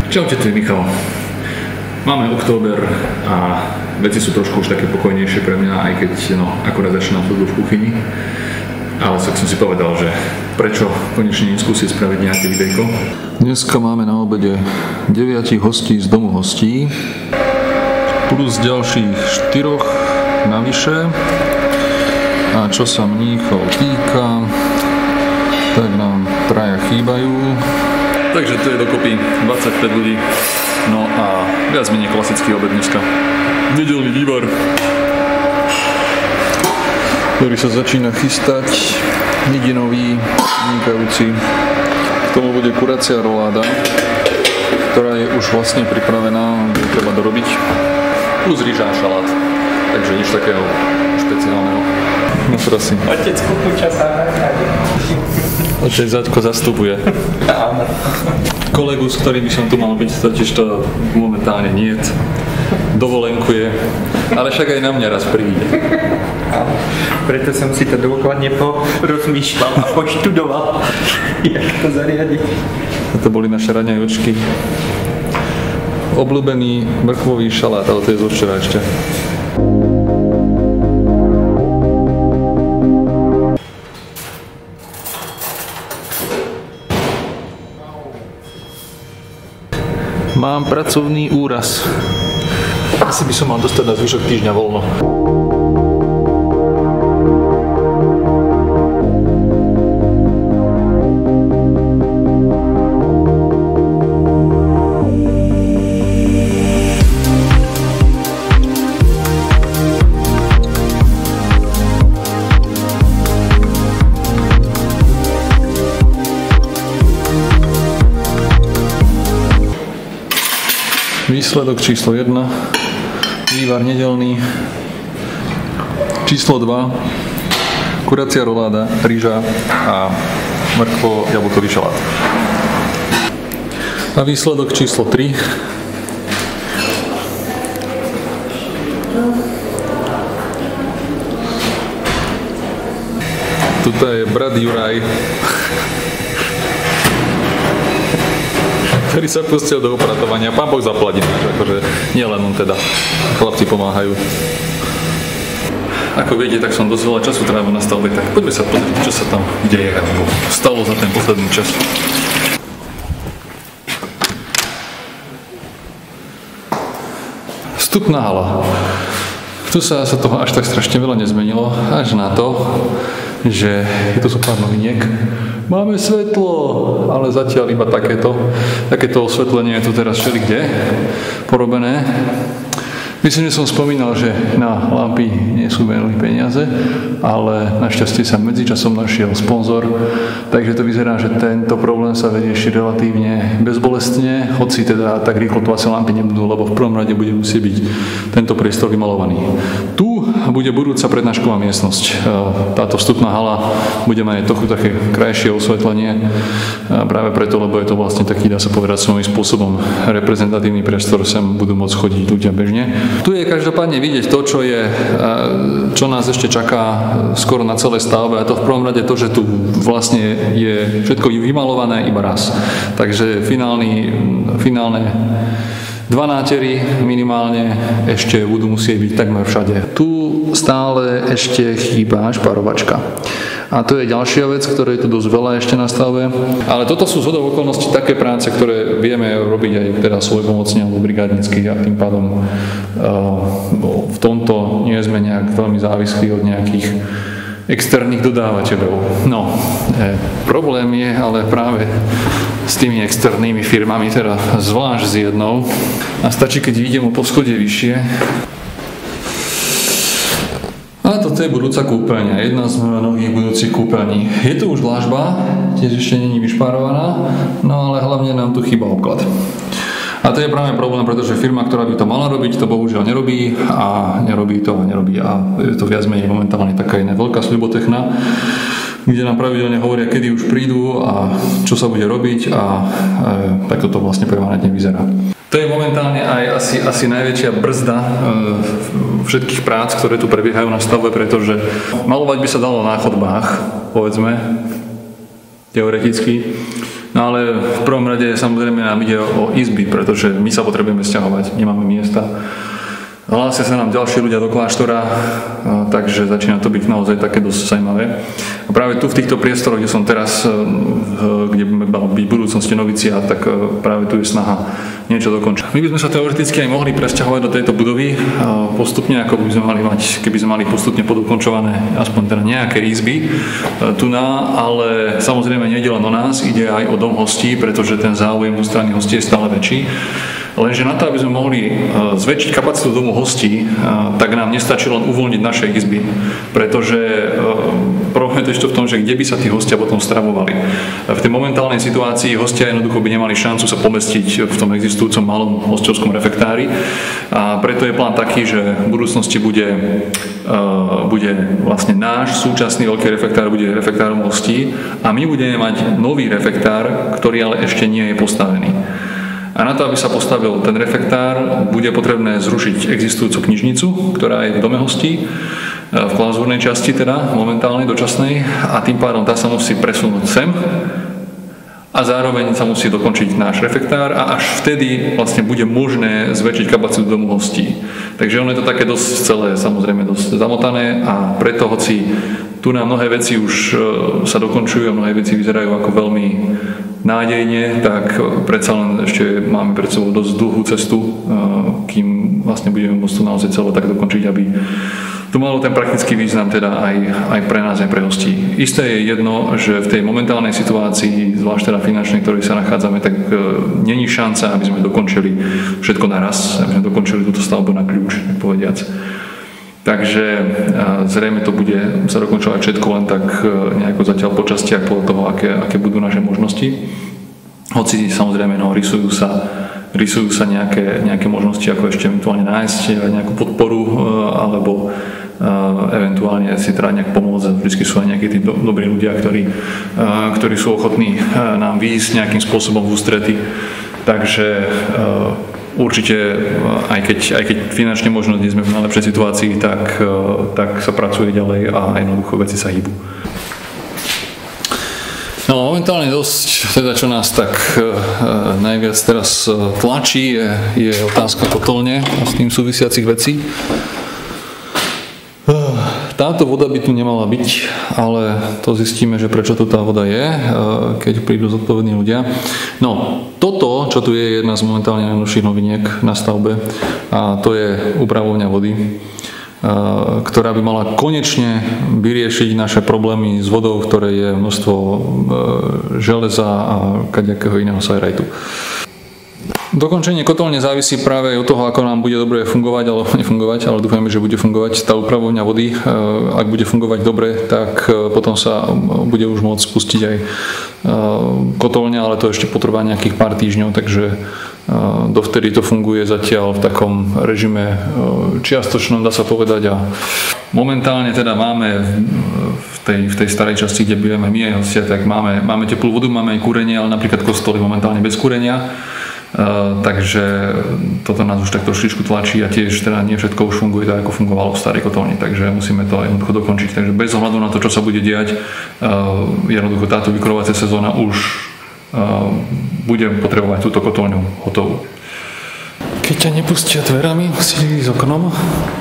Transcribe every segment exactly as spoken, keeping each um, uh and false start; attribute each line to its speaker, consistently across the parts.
Speaker 1: Čaute, tu je Michal. Máme október a veci sú trošku už také pokojnejšie pre mňa, aj keď no, akorát začínam službu v kuchyni. Ale tak som si povedal, že prečo konečne neskúsiť spraviť nejaké videjko.
Speaker 2: Dneska máme na obede deviatich hostí z domu hostí plus ďalších štyroch navyše. A čo sa mníchov týka, tak nám traja chýbajú. Takže to je dokopy dvadsaťpäť ľudí. No a viac menej klasický obed dneska. Nedeľný vývar, ktorý sa začína chystať. Midinový, vynikajúci. K tomu bude kuracia roláda, ktorá je už vlastne pripravená, treba dorobiť. Plus rýža a šalát. Takže nič takého špeciálneho. No prosím.
Speaker 3: Otec Kukuča sa nájde.
Speaker 2: Otec Zaďko zastupuje.
Speaker 3: Áno.
Speaker 2: Kolegu, s ktorým by som tu mal byť, totiž to momentálne niet. Dovolenkuje, ale však aj na mňa raz príde.
Speaker 3: Áno. Preto som si to dôkladne porozmýšľal a poštudoval, jak to zariadiť.
Speaker 2: To boli naše raňajočky. Obľúbený mrkvový šalát, ale to je zo včera ešte. Mám pracovný úraz. Asi by som mal dostať na zvyšok týždňa voľno. Výsledok číslo jedna, vývar nedeľný. Číslo dva, kuracia roláda, rýža a mrkvo jablkový šalát. A výsledok číslo tri, tuto je brat Juraj, ktorý sa pustil do upratovania. Pán Boh zaplatí náš, akože nie len on teda. Chlapci pomáhajú. Ako viete, tak som dosť veľa času trávil na stavbe, tak poďme sa pozrieť, čo sa tam deje, alebo stalo za ten posledný čas. Vstupná hala. Tu sa, sa toho až tak strašne veľa nezmenilo, až na to, že je to zo pár noviniek. Máme svetlo, ale zatiaľ iba takéto. Takéto osvetlenie je tu teraz všelikde porobené. Myslím, že som spomínal, že na lampy nie sú veľmi peniaze, ale našťastie sa medzičasom našiel sponzor, takže to vyzerá, že tento problém sa vyrieši relatívne bezbolestne, hoci teda tak rýchlo tu asi lampy nebudú, lebo v prvom rade bude musieť byť tento priestor vymalovaný. Tu bude budúca prednášková miestnosť. Táto vstupná hala bude mať trochu také krajšie osvetlenie, práve preto, lebo je to vlastne taký, dá sa povedať, svojím spôsobom reprezentatívny priestor, sem budú môcť chodiť ľudia bežne. Tu je každopádne vidieť to, čo je, čo nás ešte čaká skoro na celej stavbe, a to v prvom rade to, že tu vlastne je všetko vymalované iba raz. Takže finálny, finálne dva nátery minimálne ešte budú musieť byť takmer všade. Tu stále ešte chýba šparovačka. A to je ďalšia vec, ktoré je tu dosť veľa ešte na stavbe. Ale toto sú zhodou okolností také práce, ktoré vieme robiť aj teda svojpomocne alebo brigádnicky, a tým pádom uh, v tomto nie sme nejak veľmi závislí od nejakých externých dodávateľov. No, e, problém je ale práve s tými externými firmami, teda zvlášť s jednou. A stačí, keď idem o poschodie vyššie. A toto je budúca kúpeľňa, jedna z mnohých budúcich kúpeľní. Je tu už dlažba, tiež ešte není vyšpárovaná, no ale hlavne nám tu chýba obklad. A to je práve problém, pretože firma, ktorá by to mala robiť, to bohužiaľ nerobí a nerobí to a nerobí. A je to viac menej momentálne taká iná veľká sľubotechna, kde nám pravidelne hovoria, kedy už prídu a čo sa bude robiť, a e, takto to vlastne permanentne vyzerá. To je momentálne aj asi, asi najväčšia brzda e, všetkých prác, ktoré tu prebiehajú na stavbe, pretože malovať by sa dalo na chodbách, povedzme, teoreticky. No ale v prvom rade samozrejme nám ide o izby, pretože my sa potrebujeme sťahovať, nemáme miesta. Hlásia sa nám ďalší ľudia do kláštora, takže začína to byť naozaj také dosť zaujímavé. A práve tu v týchto priestoroch, kde som teraz, kde by mal byť v budúcnosti noviciát, tak práve tu je snaha niečo dokončiť. My by sme sa teoreticky aj mohli presťahovať do tejto budovy postupne, ako by sme mali mať, keby sme mali postupne podokončované aspoň teda nejaké izby tu na, ale samozrejme nejde len o nás, ide aj o dom hostí, pretože ten záujem zo strany hostí je stále väčší. Lenže na to, aby sme mohli zväčšiť kapacitu domu hostí, tak nám nestačí len uvoľniť naše izby, pretože problém je to v tom, že kde by sa tí hostia potom stravovali. V tej momentálnej situácii hostia jednoducho by nemali šancu sa pomestiť v tom existujúcom malom hosťovskom refektári a preto je plán taký, že v budúcnosti bude, bude vlastne náš súčasný veľký refektár bude refektárom hostí a my budeme mať nový refektár, ktorý ale ešte nie je postavený. A na to, aby sa postavil ten refektár, bude potrebné zrušiť existujúcu knižnicu, ktorá je v dome hostí, v klauzúrnej časti teda, momentálnej, dočasnej, a tým pádom tá sa musí presunúť sem a zároveň sa musí dokončiť náš refektár a až vtedy vlastne bude možné zväčšiť kapacitu domu hostí. Takže ono je to také dosť celé, samozrejme dosť zamotané a preto, hoci tu na mnohé veci už sa dokončujú a mnohé veci vyzerajú ako veľmi nádejne, tak predsa len ešte máme pred sebou dosť dlhú cestu, kým vlastne budeme môcť to naozaj celé tak dokončiť, aby to malo ten praktický význam teda aj, aj pre nás, aj pre hostí. Isté je jedno, že v tej momentálnej situácii, zvlášť teda finančnej, ktorej sa nachádzame, tak není šanca, aby sme dokončili všetko naraz, aby sme dokončili túto stavbu na kľúč, tak povediac. Takže zrejme to bude sa dokončovať všetko len tak nejako zatiaľ po častiach podľa toho, aké, aké budú naše možnosti. Hoci samozrejme no, rysujú sa, rysujú sa nejaké, nejaké možnosti, ako ešte eventuálne nájsť nejakú podporu alebo eventuálne si teda nejak pomôcť. Vždy sú aj nejakí tí do, dobrí ľudia, ktorí, ktorí sú ochotní nám výjsť nejakým spôsobom v ústrety. Takže určite, aj keď, aj keď finančne možno nie sme v najlepšej situácii, tak, tak sa pracuje ďalej a jednoducho veci sa hýbu. No momentálne dosť, teda čo nás tak najviac teraz tlačí, je, je otázka kotolne a s tým súvisiacich vecí. Táto voda by tu nemala byť, ale to zistíme, že prečo tu tá voda je, keď prídu zodpovední ľudia. No, toto, čo tu je, jedna z momentálne najnovších noviniek na stavbe a to je upravovňa vody, ktorá by mala konečne vyriešiť naše problémy s vodou, v ktorej je množstvo železa a kadejakého iného sajrajtu. Dokončenie kotolne závisí práve od toho, ako nám bude dobre fungovať alebo nefungovať, ale dúfajme, že bude fungovať tá upravovňa vody. Ak bude fungovať dobre, tak potom sa bude už môcť spustiť aj kotolňa, ale to ešte potrvá nejakých pár týždňov, takže dovtedy to funguje zatiaľ v takom režime čiastočnom, dá sa povedať. A momentálne teda máme v tej, v tej starej časti, kde bývame my aj hostia, tak máme, máme teplú vodu, máme aj kúrenie, ale napríklad kostol je momentálne bez kúrenia. Uh, takže toto nás už tak trošičku tlačí a tiež teda nie všetko už funguje tak, ako fungovalo v starej kotolni, takže musíme to jednoducho dokončiť. Takže bez ohľadu na to, čo sa bude diať, uh, jednoducho táto vykurovacia sezóna už uh, bude potrebovať túto kotolňu hotovú. Keď ťa nepustia dverami, musíš ísť oknom.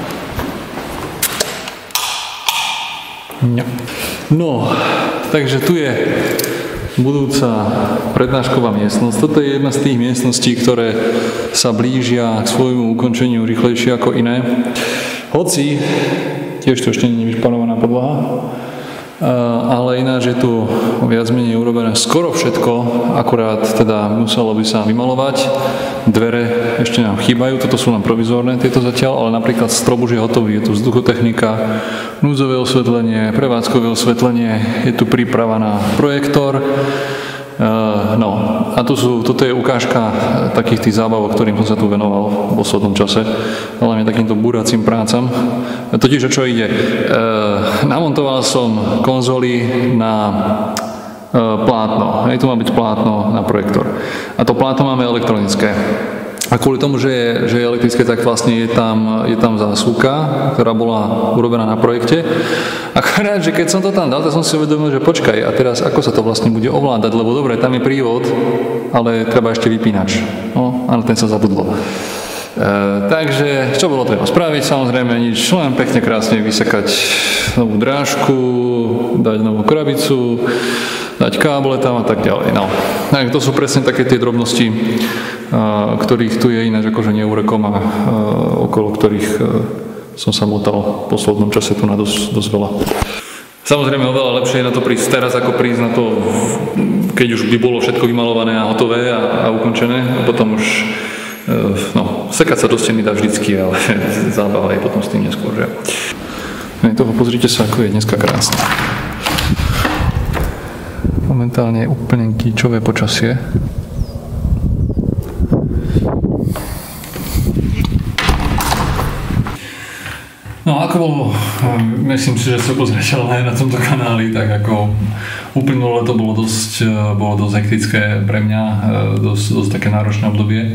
Speaker 2: No. no, takže tu je budúca prednášková miestnosť. Toto je jedna z tých miestností, ktoré sa blížia k svojmu ukončeniu rýchlejšie ako iné. Hoci, tiež tu ešte nie je vyšpanovaná podlaha, ale ináč je tu viac menej urobené skoro všetko, akurát teda muselo by sa vymalovať. Dvere ešte nám chýbajú, toto sú len provizórne tieto zatiaľ, ale napríklad strop už je hotový, je tu vzduchotechnika, núdzové osvetlenie, prevádzkové osvetlenie, je tu príprava na projektor. No a tu sú, toto je ukážka takých tých zábavok, ktorým som sa tu venoval v poslednom čase, hlavne takýmto búracím prácam. Totiž o čo ide? Namontoval som konzoly na plátno. Hej, tu má byť plátno na projektor. A to plátno máme elektronické. A kvôli tomu, že je, že je elektrické, tak vlastne je tam, je tam zásuvka, ktorá bola urobená na projekte. Akorát, že keď som to tam dal, tak som si uvedomil, že počkaj, a teraz ako sa to vlastne bude ovládať, lebo dobre, tam je prívod, ale treba ešte vypínač. No, ale ten sa zabudlo. E, takže, čo bolo treba spraviť? Samozrejme nič, len pekne krásne vysekať novú drážku, dať novú krabicu, dať káble tam a tak ďalej. No. Tak to sú presne také tie drobnosti, ktorých tu je ináč akože neurekom a okolo ktorých som sa motal v poslednom čase tu na dosť, dosť veľa. Samozrejme oveľa lepšie je na to prísť teraz, ako prísť na to, keď už by bolo všetko vymalované a hotové a, a ukončené. A potom už, no, sekať sa do steny dá vždycky, ale zábava je potom s tým neskôr, že? Toho pozrite sa, ako je dneska krásne. Momentálne je úplne kýčové počasie. No ako bolo, myslím si, že sa pozrateľné na tomto kanáli, tak ako uplynulé to bolo dosť, bolo dosť hektické pre mňa, dosť, dosť také náročné obdobie.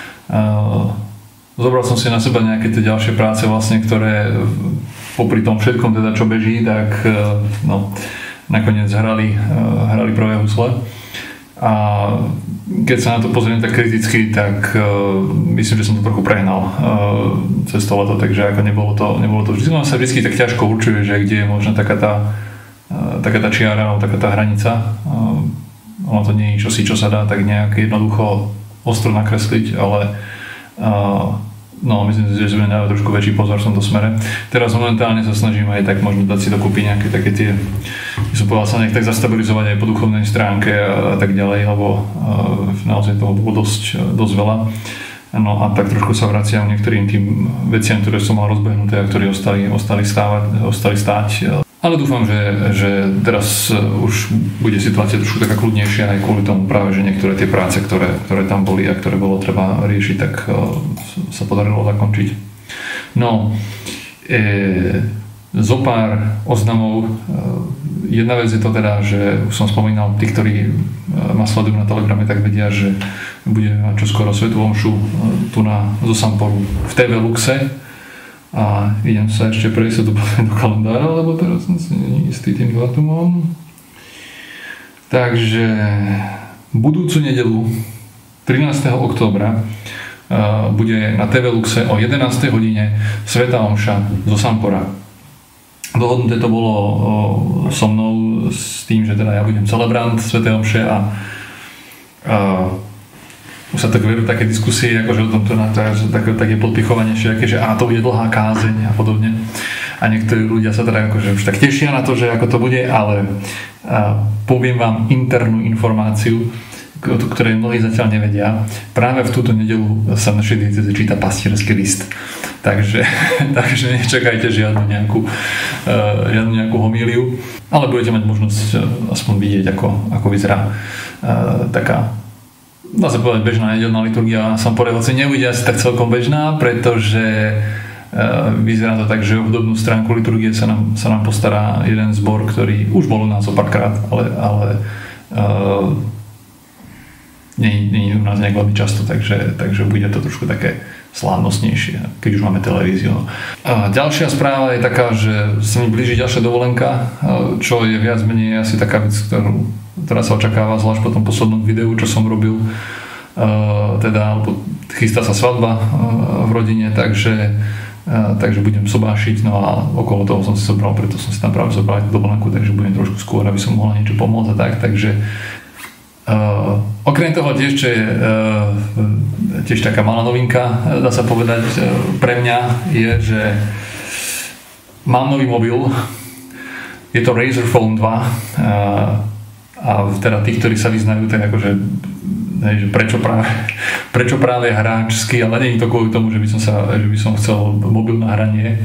Speaker 2: Zobral som si na seba nejaké tie ďalšie práce vlastne, ktoré popri tom všetkom teda čo beží, tak no, nakoniec hrali, hrali prvé husle. A keď sa na to pozriem tak kriticky, tak uh, myslím, že som to trochu prehnal uh, cez to leto, takže ako nebolo to, nebolo to vždy, on sa vždy tak ťažko určuje, že kde je možno taká tá, uh, taká tá čiara, alebo taká tá hranica. Uh, ono to nie je čosi, čo sa dá tak nejak jednoducho ostro nakresliť, ale uh, no, myslím si, že sme dali trošku väčší pozor v tomto smere. Teraz momentálne sa snažím aj tak možno dať si dokúpiť nejaké také tie, som povedal sa nech tak zastabilizovať aj po duchovnej stránke a, a tak ďalej, lebo uh, naozaj toho bolo dosť, dosť veľa. No a tak trošku sa vraciam niektorým tým veciam, ktoré som mal rozbehnuté a ktoré ostali, ostali, stávať, ostali stáť. Ale dúfam, že, že teraz už bude situácia trošku taká kľudnejšia aj kvôli tomu práve, že niektoré tie práce, ktoré, ktoré tam boli a ktoré bolo treba riešiť, tak uh, sa podarilo zakončiť. No, e, zo pár oznamov. Jedna vec je to teda, že už som spomínal, tí, ktorí ma sledujú na Telegrame, tak vedia, že bude čoskoro svätú omšu tu na zo Samporu v té vé Luxe. A idem sa ešte prejsť do, do kalendára, lebo teraz som si istý tým dátumom. Takže budúcu nedeľu trinásteho októbra uh, bude na té vé Luxe o jedenástej hodine svätá omša zo Sampora. Dohodnuté to bolo uh, so mnou s tým, že teda ja budem celebrant svätej omše a uh, už sa tak vedú také diskusie, akože o tomto na to, tak, tak je podpichovanie všelijaké, že á, to bude dlhá kázeň a podobne. A niektorí ľudia sa teda akože už tak tešia na to, že ako to bude, ale a, poviem vám internú informáciu, ktorej mnohí zatiaľ nevedia. Práve v túto nedeľu sa v našej diecéze číta pastierský list. Takže, takže nečakajte žiadnu nejakú, uh, žiadnu nejakú homíliu, ale budete mať možnosť uh, aspoň vidieť, ako, ako vyzerá uh, taká, dá sa povedať, bežná nedeľná liturgia. Som povedal, že nebude asi tak celkom bežná, pretože uh, vyzerá to tak, že o hudobnú stránku liturgie sa nám, sa nám postará jeden zbor, ktorý už bol u nás opárkrát, ale, ale uh, nie, nie u nás nejak veľmi často, takže, takže bude to trošku také slávnostnejšie, keď už máme televíziu. A ďalšia správa je taká, že sa mi blíži ďalšia dovolenka, čo je viac menej asi taká vec, ktorú, ktorá sa očakáva, zvlášť po tom poslednom videu, čo som robil. Uh, teda, alebo chystá sa svadba uh, v rodine, takže, uh, takže budem sobášiť, no a okolo toho som si zobral, preto som si tam práve zobral tú dovolenku, takže budem trošku skôr, aby som mohla niečo pomôcť a tak, takže Uh, okrem toho tiež, čo je uh, tiež taká malá novinka, dá sa povedať, uh, pre mňa je, že mám nový mobil, je to Razer Phone dva uh, a teda tí, ktorí sa vyznajú, tak akože hej, že prečo práve, prečo práve hráčsky, ale nie je to kvôli tomu, že by som, sa, že by som chcel mobil na hranie.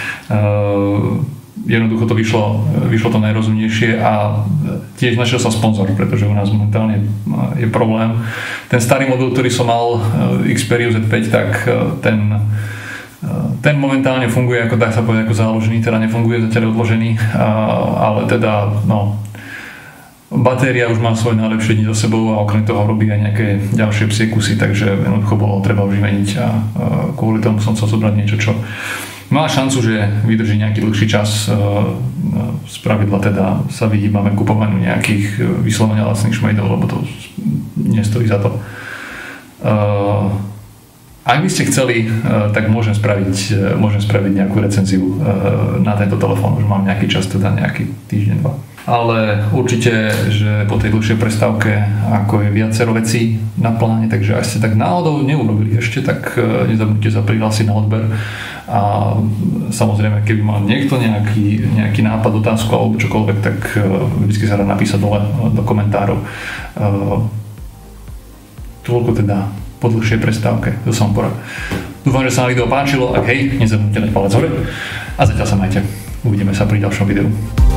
Speaker 2: Uh, jednoducho to vyšlo, vyšlo to najrozumnejšie a tiež našiel som sponzor, pretože u nás momentálne je problém. Ten starý model, ktorý som mal, Xperia zet päť, tak ten, ten momentálne funguje, ako dá sa povedať, ako záložený, teda nefunguje zatiaľ odložený, ale teda no, batéria už má svoje najlepšie dni za sebou a okrem toho robí aj nejaké ďalšie psie kusy, takže jednoducho bolo treba už vymeniť a kvôli tomu som chcel zobrať niečo, čo má šancu, že vydrží nejaký dlhší čas. Z pravidla teda sa vyhýbame kupovaniu nejakých vyslovene lacných šmejdov, lebo to nestojí za to. Ak by ste chceli, tak môžem spraviť, môžem spraviť nejakú recenziu na tento telefón. Už mám nejaký čas, teda nejaký týždeň, dva. Ale určite, že po tej dlhšej prestávke, ako je viacero vecí na pláne, takže ak ste tak náhodou neurobili ešte, tak nezabudnite sa prihlásiť na odber. A samozrejme, keby mal niekto nejaký, nejaký nápad, otázku alebo čokoľvek, tak vždy sa dá napísať dole do komentárov. Toľko teda po dlhšej prestávke do Sompora. Dúfam, že sa vám video páčilo, ak hej, nezabudnite dať palec hore a zatiaľ sa majte. Uvidíme sa pri ďalšom videu.